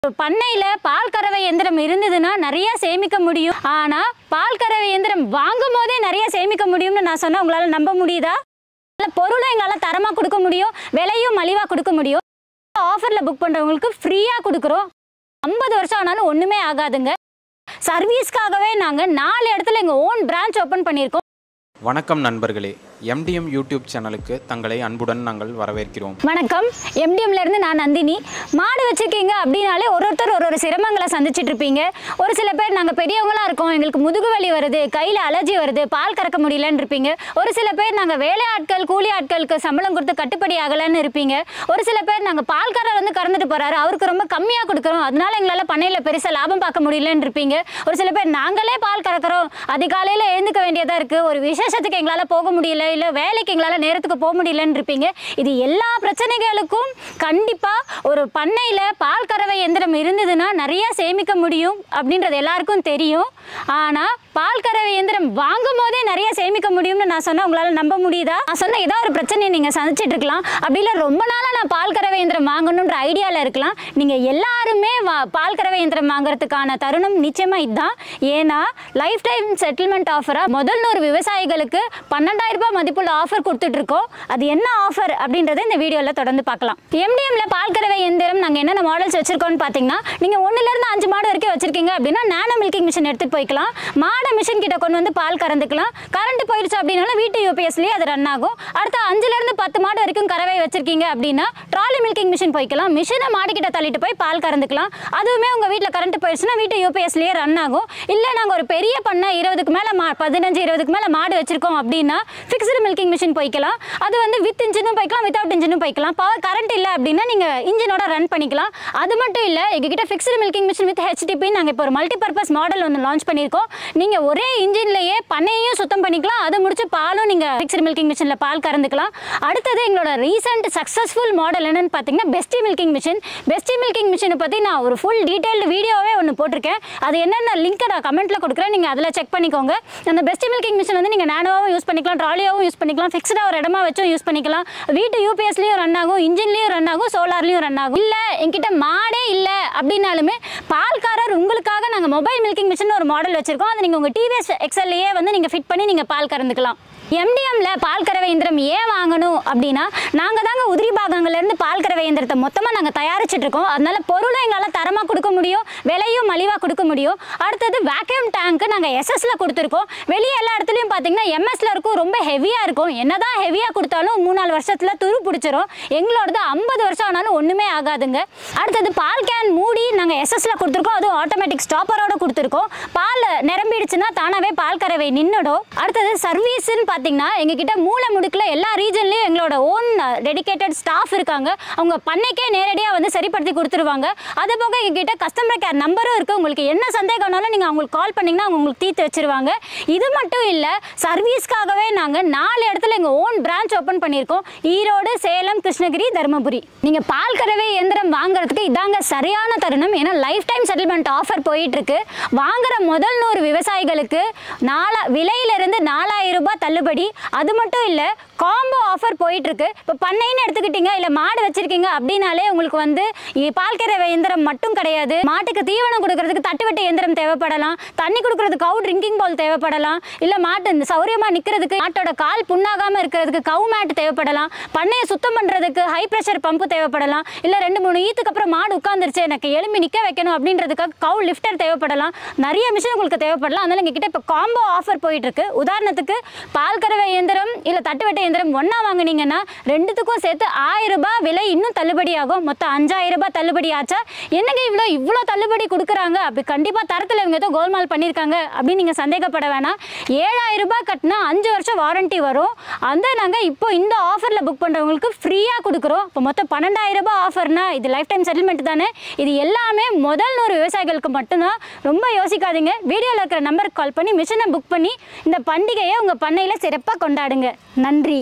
பண்ணையில பால் கறவை இயந்திரம் இருந்ததுன்னா நிறைய சேமிக்க முடியும். ஆனா பால் கறவை இயந்திரம் வாங்கும் போதே நிறைய சேமிக்க முடியும்னு நான் சொன்னா உங்களால நம்ப முடியுதா? பொருளும் எங்களால தரமா கொடுக்க முடியும், விலையும் மலிவா கொடுக்க முடியும். ஆஃபர்ல புக் பண்றவங்களுக்கு ஃப்ரீயா கொடுக்குறோம். 50 வருஷம் ஆனாலும் ஒண்ணுமே ஆகாதுங்க. சர்வீஸ்க்காகவே நாங்க 4 இடத்துல எங்க ஓன் பிரான்ச் ஓபன் பண்ணியிருக்கோம். வணக்கம் நண்பர்களே, MDM யூடியூப் சேனலுக்கு தங்களை அன்புடன் நாங்கள் வரவேற்கிறோம். வணக்கம், MDMல இருந்து நான் நந்தினி. மாடு வச்சிருக்கீங்க அப்படின்னாலே ஒருத்தர் ஒரு சிரமங்களை சந்திச்சுட்டு இருப்பீங்க. ஒரு சில பேர் நாங்கள் பெரியவங்களா இருக்கோம், எங்களுக்கு முதுகு வலி வருது, கையில் அலர்ஜி வருது, பால் கறக்க முடியலன்னு இருப்பீங்க. ஒரு சில பேர் நாங்கள் வேலை ஆட்கள் கூலி ஆட்களுக்கு சம்பளம் கொடுத்து கட்டுப்படி ஆகலைன்னு இருப்பீங்க. ஒரு சில பேர் நாங்கள் பால்காரர் வந்து கறந்துட்டு போறாரு, அவருக்கு ரொம்ப கம்மியாக கொடுக்குறோம், அதனால எங்களால் பண்ணையில் பெருசாக லாபம் பார்க்க முடியலன்னு இருப்பீங்க. ஒரு சில பேர் நாங்களே பால் கறக்கிறோம், அதிகாலையில் எழுந்துக்க வேண்டியதாக இருக்குது, ஒரு விசேஷத்துக்கு எங்களால் போக முடியல, இல்லை வேலைக்கு எங்களால் நேரத்துக்கு போக முடியலன்னு இருப்பீங்க. இது எல்லா பிரச்சனைகளுக்கும் கண்டிப்பாக ஒரு பண்ணையில் பால் கறவை இயந்திரம் இருந்ததுன்னா நிறைய சேமிக்க முடியும் அப்படின்றது எல்லாருக்கும் தெரியும். ஆனால் பால் கறவை இயந்திரம் வாங்கும் போதே நிறைய சேமிக்க முடியும்னு நான் சொன்னால் உங்களால் நம்ப முடியுதா? நான் சொன்ன ஏதாவது ஒரு பிரச்சனையை நீங்கள் சந்திச்சிட்டு இருக்கலாம். அப்படி இல்லை ரொம்ப நாளாக நான் பால் கறவை இயந்திரம் வாங்கணுன்ற ஐடியாவில் இருக்கலாம். நீங்கள் எல்லாருமே பால் கறவை இயந்திரம் வாங்குறதுக்கான தருணம் நிச்சயமாக இதுதான். ஏன்னா லைஃப் டைம் செட்டில்மெண்ட் ஆஃபராக முதல் 100 விவசாயிகளுக்கு 12,000 ரூபாய் மதிப்புள்ள ஆஃபர் கொடுத்துட்டு இருக்கோம். அது என்ன ஆஃபர் அப்படின்றத இந்த வீடியோவில் தொடர்ந்து பார்க்கலாம். MDMல பால் கறவை இயந்திரம் நாங்கள் என்னென்ன மாடல்ஸ் வச்சிருக்கோம்னு பார்த்தீங்கன்னா, நீங்கள் 1லேருந்து 5 மாடு வரைக்கும் வச்சிருக்கீங்க அப்படின்னா நானோ மில்கிங் மிஷின் எடுத்துகிட்டு போய்க்கலாம். மாடை மிஷின் கிட்ட கொண்டு வந்து பால் கறந்துக்கலாம். கரண்ட் போயிடுச்சு அப்படின்னாலும் வீட்டு யூபிஎஸ்லேயே அது ரன் ஆகும். அடுத்த 5லேருந்து 10 மாடு வரைக்கும் கறவை வச்சிருக்கீங்க அப்படின்னா ட்ராலி மில்கிங் மிஷின் போய்க்கலாம். மிஷினை மாடு கிட்ட தள்ளிட்டு போய் பால் கறந்துக்கலாம். அதுவுமே உங்கள் வீட்டில் கரண்ட் போயிடுச்சுன்னா வீட்டு யூபிஎஸ்லேயே ரன் ஆகும். இல்லை நாங்கள் ஒரு பெரிய பண்ணை 20க்கு மேலே 15-20க்கு மேலே மாடு வச்சிருக்கோம் அப்படின்னா ஃபிக்ஸ்டு மில்கிங் மிஷின் போய்க்கலாம். அது வந்து வித் இன்ஜினும் போய்க்கலாம், வித்தவுட் இன்ஜினும் போய்க்கலாம். பவர் கரண்ட் இல்லை அப்படின்னா நீங்கள் இன்ஜினோட ரன் பண்ணிக்கலாம். அது மட்டும் இல்லை, எங்ககிட்ட fixed milking machine with HTP நாங்கள் இப்போ ஒரு மல்டிபர்பஸ் மாடல் ஒன்று லான்ச் பண்ணியிருக்கோம். நீங்கள் ஒரே இன்ஜின்லேயே பண்ணையும் சுத்தம் பண்ணிக்கலாம், அதை முடிச்சு பாலும் நீங்கள் ஃபிக்ஸ்டு மில்கிங் மிஷினில் பால் கறந்துக்கலாம். அடுத்தது எங்களோட ரீசெண்ட் சக்ஸஸ்ஃபுல் மாடல் என்னன்னு பார்த்தீங்கன்னா பெஸ்டி மில்கிங் மிஷின். பெஸ்டி மில்கிங் மிஷினை பற்றி நான் ஒரு ஃபுல் டீட்டெயில்டு வீடியோவே ஒன்று போட்டிருக்கேன். அது என்னென்ன லிங்க்கை நான் கமெண்ட்டில் கொடுக்குறேன், நீங்கள் அதில் செக் பண்ணிக்கோங்க. அந்த பெஸ்டி மில்கிங் மிஷின் வந்து நீங்கள் நானோவாகவும் யூஸ் பண்ணிக்கலாம், ட்ராலியாகவும் யூஸ் பண்ணிக்கலாம், ஃபிக்ஸ்டாக ஒரு இடமா வச்சும் யூஸ் பண்ணிக்கலாம். வீட்டு யூபிஎஸ்லையும் ரன் ஆகும், இன்ஜின்லையும் ரன் ஆகும், சோலார்லையும் ரன் ஆகும். இல்லை என்கிட்ட மாடே இல்லை அப்படின்னாலுமே பால்காரர் உங்களுக்காக நாங்கள் மொபைல் மில்கிங் மிஷின் ஒரு மாடல் வச்சிருக்கோம். அதை நீங்கள் உங்கள் TVS XLலையே வந்து நீங்கள் ஃபிட் பண்ணி நீங்கள் பால் கறந்துக்கலாம். MDMல பால் கறவை இயந்திரம் ஏன் வாங்கணும் அப்படின்னா, நாங்கள் தாங்க உதிரி பாகங்கள்லேருந்து பால் கறவை இயந்திரத்தை மொத்தமாக நாங்கள் தயாரிச்சுட்டு இருக்கோம். அதனால பொருளும் எங்களால் தரமாக கொடுக்க முடியும், விலையும் மலிவாக கொடுக்க முடியும். அடுத்தது வேக்யூம் டேங்க்கு நாங்கள் SSல கொடுத்துருக்கோம். வெளியே எல்லா இடத்துலையும் பார்த்தீங்கன்னா MSல இருக்கும், ரொம்ப ஹெவியாக இருக்கும். என்னதான் ஹெவியாக கொடுத்தாலும் 3-4 வருஷத்தில் துரு பிடிச்சிரும். எங்களோடது 50 வருஷம் ஆனாலும் ஒன்றுமே ஆகாதுங்க. அடுத்தது பால் கேன் மூடி நாங்கள் SSல கொடுத்துருக்கோம், அதுவும் ஆட்டோமேட்டிக் ஸ்டாப்பரோட கொடுத்துருக்கோம். பால் நிரம்பிடுச்சுன்னா தானாகவே பால் கறவை நின்றுடும். அடுத்தது சர்வீஸ்ன்னு பார்த்தீங்கன்னா எங்ககிட்ட மூல முடுக்கில் எல்லா ரீஜன்லையும் எங்களோட ஓன் டெடிகேட்டட் ஸ்டாஃப் இருக்காங்க. அவங்க பண்ணைக்கே நேரடியாக வந்து சரிப்படுத்தி கொடுத்துருவாங்க. அது போக எங்ககிட்ட கஸ்டமர் கேர் நம்பரும் இருக்குது. உங்களுக்கு என்ன சந்தேகம்னாலும் நீங்கள் அவங்களுக்கு கால் பண்ணிங்கன்னா அவங்க உங்களுக்கு தீர்த்து வச்சுருவாங்க. இது மட்டும் இல்லை, சர்வீஸ்க்காகவே நாங்கள் 4 இடத்துல எங்கள் ஓன் பிரான்ச் ஓப்பன் பண்ணியிருக்கோம். ஈரோடு, சேலம், கிருஷ்ணகிரி, தருமபுரி. நீங்கள் பால் கறவை இயந்திரம் வாங்குறதுக்கு இதாங்க சரியான தருணம். ஏன்னா லைஃப் டைம் செட்டில்மெண்ட் ஆஃபர் போயிட்டுருக்கு. வாங்குற முதல் 100 விவசாயிகளுக்கு விலையிலிருந்து 4,000 ரூபாய் தள்ளுபடி. அது மட்டும் இல்லை, காம்போ ஆஃபர் போயிட்டுருக்கு. இப்போ பண்ணைன்னு எடுத்துக்கிட்டீங்க, இல்லை மாடு வச்சிருக்கீங்க அப்படின்னாலே உங்களுக்கு வந்து பால் கறவை இயந்திரம் மட்டும் கிடையாது, மாட்டுக்கு தீவனம் கொடுக்கறதுக்கு தட்டுவெட்டு இயந்திரம் தேவைப்படலாம், தண்ணி கொடுக்கறதுக்கு கவு ட்ரிங்கிங் பவுல் தேவைப்படலாம், இல்லை மாட்டு இந்த சௌரியமாக நிற்கிறதுக்கு மாட்டோட கால் புண்ணாகாமல் இருக்கிறதுக்கு கவு மேட் தேவைப்படலாம், பண்ணையை சுத்தம் பண்ணுறதுக்கு ஹை ப்ரெஷர் பம்பு தேவைப்படலாம், இல்லை 2-3 ஈத்துக்கு அப்புறம் மாடு உட்காந்துருச்சு எனக்கு எலும்பி நிற்க வைக்கணும் அப்படின்றதுக்காக கவு லிஃப்டர் தேவைப்படலாம். நிறைய மிஷின் உங்களுக்கு தேவைப்படலாம். அதனால எங்ககிட்ட இப்போ காம்போ ஆஃபர் போயிட்டுருக்கு. உதாரணத்துக்கு பால் கறவை இயந்திரம் இல்லை தட்டுவெட்டு இயந்திரம் ஒன்றா வாங்கினீங்கன்னா 2த்துக்கும் சேர்த்து 1000 ரூபாய் விலை இன்னும் தள்ளுபடி ஆகும். மொத்தம் 5000 ரூபாய் தள்ளுபடி ஆச்சா? என்னங்க இவ்வளோ தள்ளுபடி கொடுக்குறாங்க? அப்படி கண்டிப்பாக தரத்தில் இவங்க ஏதோ கோல்மால் பண்ணியிருக்காங்க அப்படின்னு நீங்கள் சந்தேகப்பட வேணாம். 7000 ரூபாய் கட்டினா 5 வருஷம் வாரண்டி வரும். அந்த நாங்கள் இப்போ இந்த ஆஃபரில் புக் பண்ணுறவங்களுக்கு ஃப்ரீயாக கொடுக்குறோம். இப்போ மொத்தம் 12,000 ரூபாய் ஆஃபர்னா இது லைஃப் டைம் செட்டில்மெண்ட் தானே. இது எல்லாமே முதல் 100 விவசாயிகளுக்கு மட்டும்தான். ரொம்ப யோசிக்காதீங்க. வீடியோவில் இருக்கிற நம்பருக்கு கால் பண்ணி மிஷினை புக் பண்ணி இந்த பண்டிகையை உங்கள் பண்ணையில் சிறப்பாக கொண்டாடுங்க. நன்றி.